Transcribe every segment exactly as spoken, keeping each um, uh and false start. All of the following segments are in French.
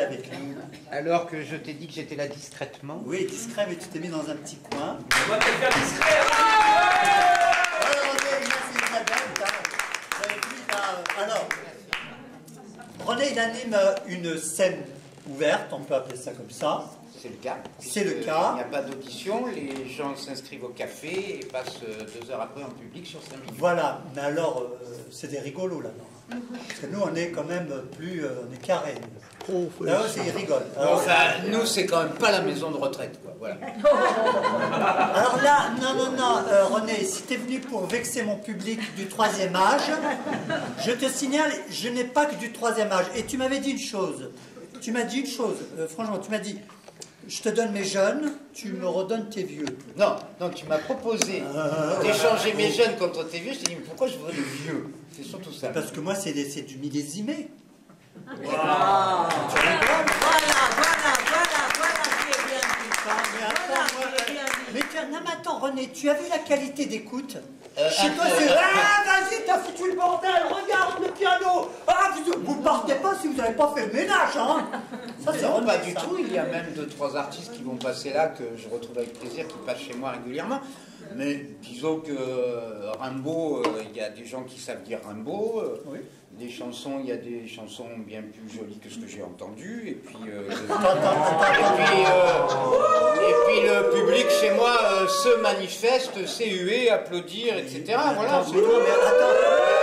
avec nous? Alors que je t'ai dit que j'étais là discrètement. Oui, discret, mais tu t'es mis dans un petit coin. On va peut-être faire discret. Alors, René, il anime une scène ouverte, on peut appeler ça comme ça. C'est le cas. C'est le cas. Il n'y a pas d'audition, les gens s'inscrivent au café et passent deux heures après en public sur cinq minutes. Voilà, mais alors, euh, c'est des rigolos là-dedans. Parce que nous, on est quand même plus, euh, on est carré. Oh, Là, aussi, ils rigolent. Alors, Enfin, nous, c'est quand même pas la maison de retraite, quoi. Voilà. alors là, non, non, non, euh, René, si tu es venu pour vexer mon public du troisième âge, je te signale, je n'ai pas que du troisième âge. Et tu m'avais dit une chose. Tu m'as dit une chose, euh, franchement, tu m'as dit, je te donne mes jeunes, tu me redonnes tes vieux. Non, donc tu m'as proposé Euh, d'échanger mes jeunes contre tes vieux. Je t'ai dit, mais pourquoi je voudrais des vieux? C'est surtout ça. Parce que moi, c'est des- c'est du millésimé. Voilà, voilà, voilà, voilà qui est bien dit. Voilà qui est bien dit. Mais tu as, non, mais attends, René, tu as vu la qualité d'écoute? Euh, Chez toi, euh, c'est euh, ah, vas-y, t'as foutu le bordel, regarde le piano. Ah, vous, vous partez pas si vous n'avez pas fait le ménage, hein. Ça, c'est Non, René, pas du ça. tout. Il y a même deux, trois artistes qui vont passer là, que je retrouve avec plaisir, qui passent chez moi régulièrement. Mais disons que euh, Rimbaud, euh, il y a des gens qui savent dire Rimbaud. euh, Oui. Les chansons, il y a des chansons bien plus jolies que ce que j'ai entendu. Et puis, euh, Attends, attends, et, attends, puis, euh, et puis le public chez moi euh, se manifeste, sait huer, applaudir, et cetera. Voilà. attends, mais non, mais attends.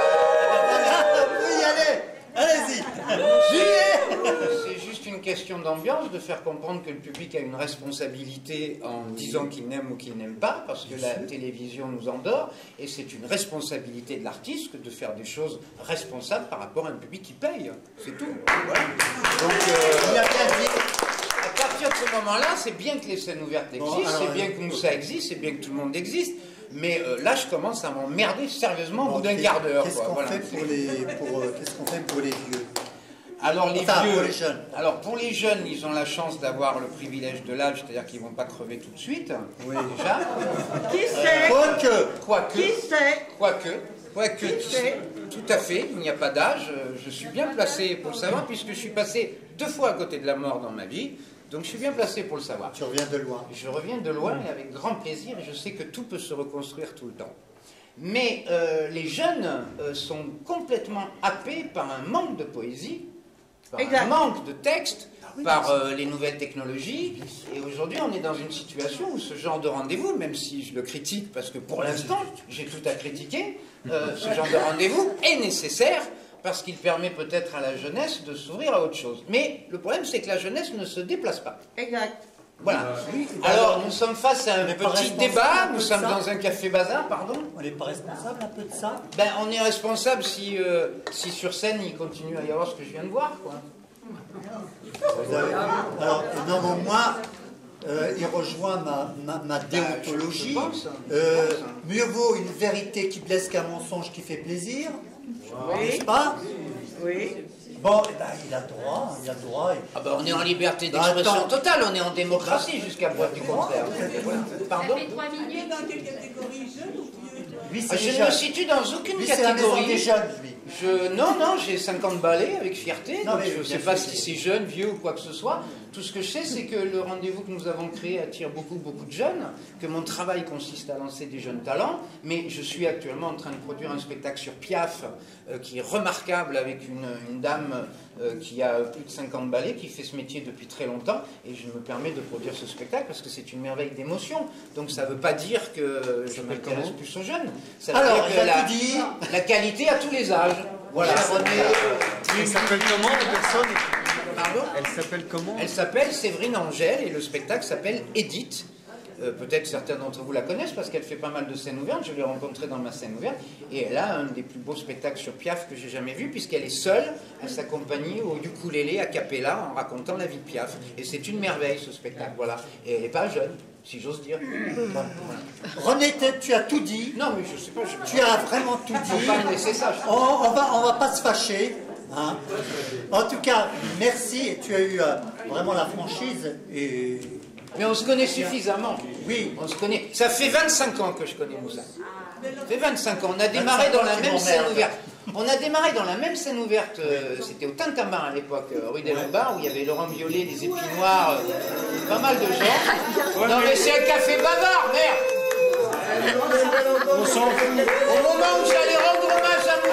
Voilà, vous y allez. Allez-y. J'y ai. C'est juste une question d'ambiance, de faire comprendre que le public a une responsabilité en disant qu'il n'aime ou qu'il n'aime pas, parce que la télévision nous endort, et c'est une responsabilité de l'artiste que de faire des choses responsables par rapport à un public qui paye. C'est tout. Voilà. Donc, Il euh, a bien dit. à partir de ce moment-là, c'est bien que les scènes ouvertes existent, Bon, alors, c'est bien que Moussa existe, c'est bien que tout le monde existe, mais euh, là, je commence à m'emmerder sérieusement au bout d'un quart d'heure. Qu'est-ce quoi. qu'on Voilà. fait pour les, pour, euh, qu'est-ce qu'on fait pour les vieux? Alors les Enfin, vieux, pour les jeunes. alors pour les jeunes, ils ont la chance d'avoir le privilège de l'âge, c'est-à-dire qu'ils vont pas crever tout de suite, Oui. déjà. Qui sait? Quoique. Quoique, Qui sait? quoique, quoique, Qui qui- sait? tout à fait, il n'y a pas d'âge. euh, Je suis bien placé pour le savoir puisque je suis passé deux fois à côté de la mort dans ma vie, donc je suis bien placé pour le savoir. Tu reviens de loin. Je reviens de loin et avec grand plaisir, et je sais que tout peut se reconstruire tout le temps. Mais euh, les jeunes euh, sont complètement happés par un manque de poésie, par Exact. un manque de texte, par euh, les nouvelles technologies. Et aujourd'hui, on est dans une situation où ce genre de rendez-vous, même si je le critique, parce que pour l'instant, j'ai tout à critiquer, euh, ce genre de rendez-vous est nécessaire, parce qu'il permet peut-être à la jeunesse de s'ouvrir à autre chose. Mais le problème, c'est que la jeunesse ne se déplace pas. Exact. Voilà. Oui, Alors, nous sommes face à un on n'est pas petit responsable débat, de nous ça. sommes dans un café-bazar, pardon. On n'est pas responsable un peu de ça? Ben, on est responsable si, euh, si sur scène il continue à y avoir ce que je viens de voir, quoi. Vous avez vu? Alors, non, mais moi, euh, il rejoint ma, ma, ma déontologie. je pense, je Euh, pense. mieux vaut une vérité qui blesse qu'un mensonge qui fait plaisir. Oui. N'est-ce pas? Oui. Bon, eh ben, il a droit, il a droit. et- Ah ben, on est en liberté Bah, d'expression attends. totale, on est en démocratie jusqu'à preuve du contraire. Voilà. Pardon. Lui, Ah, c'est je des ne me jeunes. situe dans aucune Lui, c'est la maison des catégorie. jeunes, lui. Je, non, non, j'ai cinquante balais avec fierté, Non, donc mais je ne bien sais pas sûr. si c'est jeune, vieux ou quoi que ce soit. Tout ce que je sais, c'est que le rendez-vous que nous avons créé attire beaucoup, beaucoup de jeunes, que mon travail consiste à lancer des jeunes talents, mais je suis actuellement en train de produire un spectacle sur Piaf, euh, qui est remarquable, avec une, une dame euh, qui a plus de cinquante balais, qui fait ce métier depuis très longtemps, et je me permets de produire ce spectacle parce que c'est une merveille d'émotion. Donc ça ne veut pas dire que je m'intéresse plus aux jeunes. Ça veut Alors, dire il que a la, tout dit. la qualité à tous les âges. Voilà. Elle s'appelle comment la personne? Pardon. Elle s'appelle comment? Elle s'appelle Séverine Angèle et le spectacle s'appelle Edith. Euh, Peut-être certains d'entre vous la connaissent parce qu'elle fait pas mal de scènes ouvertes. Je l'ai rencontrée dans ma scène ouverte et elle a un des plus beaux spectacles sur Piaf que j'ai jamais vu puisqu'elle est seule à s'accompagner au ukulélé a cappella en racontant la vie de Piaf. Et c'est une merveille ce spectacle, voilà. Et elle n'est pas jeune, si j'ose dire. Voilà. René, t'es- tu as tout dit. Non mais je sais pas, je... Tu as vraiment tout Faut dit. pas me laisser ça. je- On, on va, on va pas se fâcher. Hein. En tout cas, merci. Tu as eu euh, vraiment la franchise et Mais on se connaît suffisamment. Oui. On se connaît. Ça fait vingt-cinq ans que je connais Moussa. Ça fait vingt-cinq ans. On a démarré dans la même scène ouverte. On a démarré dans la même scène ouverte. euh, C'était au Tintamarre à l'époque, euh, rue des Lombards, où il y avait Laurent Violet, les Épinoirs, euh, pas mal de gens. Non mais c'est un café bavard, merde. Au moment où j'allais rendre hommage à